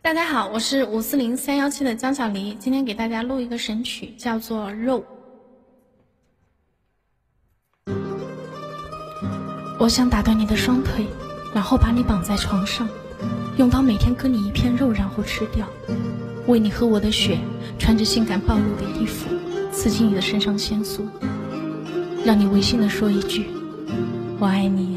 大家好，我是540317的江小黎，今天给大家录一个神曲，叫做《肉》。我想打断你的双腿，然后把你绑在床上，用刀每天割你一片肉，然后吃掉，喂你喝我的血，穿着性感暴露的衣服，刺激你的肾上腺素，让你违心的说一句我爱你。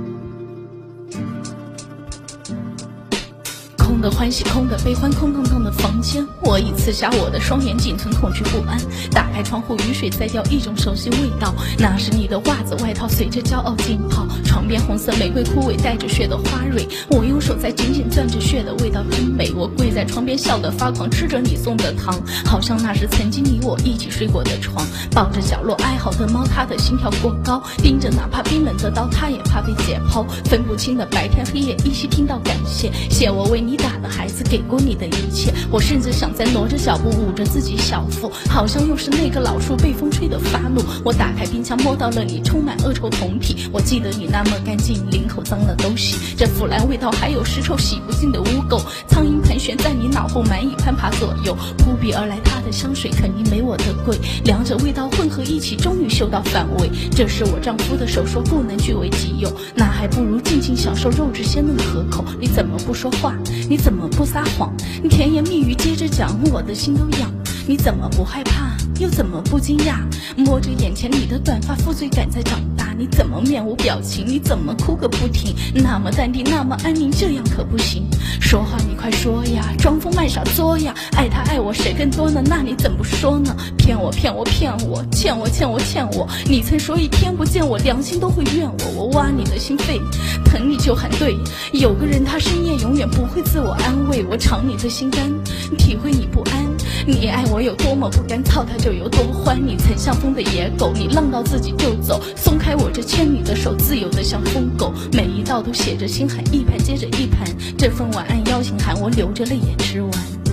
空的欢喜，空的悲欢，空荡荡的房间，我已刺瞎我的双眼，仅存恐惧不安。打开窗户，雨水在掉一种熟悉味道，那是你的袜子外套随着骄傲浸泡。床边红色玫瑰枯萎带着血的花蕊，我用手在紧紧攥着血的味道真美。我跪在窗边笑得发狂，吃着你送的糖，好像那是曾经你我一起睡过的床。抱着角落哀嚎的猫，它的心跳过高，盯着哪怕冰冷的刀，它也怕被解剖。分不清的白天黑夜，依稀听到感谢，谢我为你打的孩子，给过你的一切。我甚至想再挪着脚步，捂着自己小腹，好像又是那个老树被风吹得发怒。我打开冰箱，摸到了你充满恶臭酮体，我记得你那么干净，领口脏了都洗，这腐烂味道还有尸臭洗不尽的污垢。苍蝇盘旋在你脑后，蚂蚁攀爬左右，扑鼻而来它的香水肯定没我的贵，两者味道混合一起，终于嗅到反胃。这是我丈夫的手说不能据为己有，那还不如尽情享受肉质鲜嫩可口。你怎么不说话？你怎么不撒谎？你甜言蜜语接着讲，我的心都痒。你怎么不害怕？又怎么不惊讶？摸着眼前你的短发，负罪感在长大。你怎么面无表情？你怎么哭个不停？那么淡定，那么安宁，这样可不行。说话你快说呀，装疯卖傻作呀，爱他爱我谁更多呢？那你怎不说呢？骗我骗我骗我，欠我欠我欠我。你曾说一天不见我良心都会怨我，我挖你的心肺，疼你就喊对。有个人他深夜永远不会自我安慰，我尝你的心肝，体会你不安。你爱我有多么不甘，操他就有多欢。你曾像疯的野狗，你浪到自己就走，松开我这牵你的手，自由的像疯狗。每一道都写着心寒，一盘接着一盘，这份晚安邀请函我流着泪也吃完。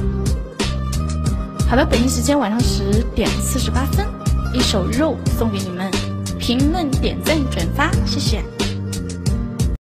好的，北京时间晚上10点48分，一首肉送给你们，评论点赞转发，谢谢。